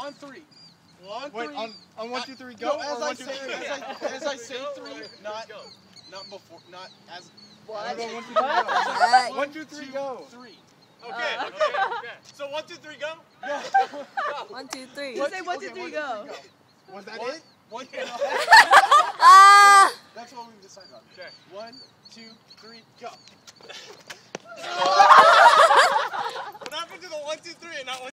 On three. Wait, on 1, 2, 3, go. No, as I say three, not before, not as. What? 1, 2, 3, What? go. 1, 2, 3, go. 3. Okay. So 1, 2, 3, go. No. 1, 2, 3. You say 1, 2, 3, go. Was that it? One. Ah! That's what we've decided on. Okay. 1, 2, 3, go. What happened to the 1, 2, 3 and not 1?